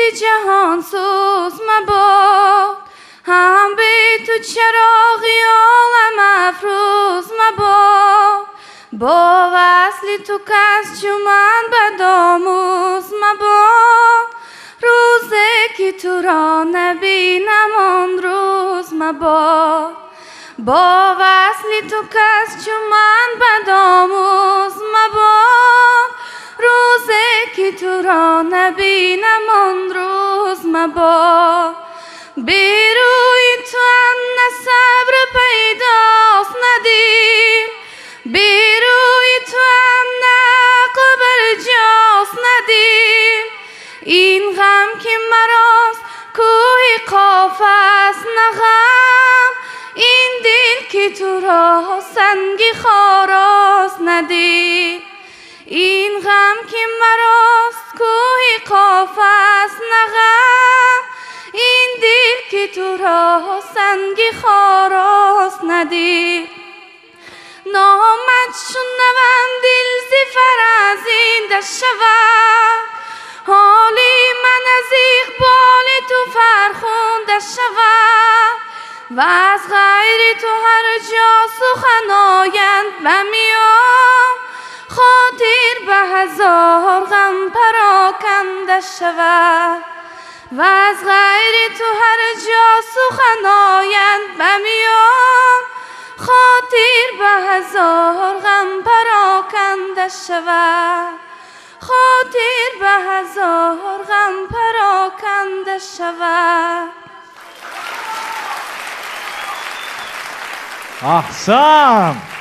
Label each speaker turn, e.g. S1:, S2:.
S1: جهان سوز مباد، هم به تو چراغی عالم افروز مباد. با وصل تو کس چو من بدآموز مباد، روزی که تو را نبینم آن روز مباد. با وصل تو کس چو من بدآموز مباد، روزی که تو را نبینم آن روز مباد. بی روی تو هم نه صبر پیداست نه دیر، بی روی تو هم نه عقل برجاست نه دیر. این غم که مراست کوه قاف است نه غم، این دل که تو را سنگ خاراست نه دیر. این غم که مراست کوه قاف است نه غم، این دل که تو را سنگ خاراست نه دیر. نامت شنوم دل ز فرزینده شود، حالی من از اقبال تو فرخنده شود. و از غیر تو هر جا سخن آیند به میان، خاطر به هزار غم پراکنده شود. و از غیر تو هر جا سخن آیند به میان، خاطر به هزار غم پراکنده شود. خاطر به هزار غم پراکنده شود.
S2: احسن.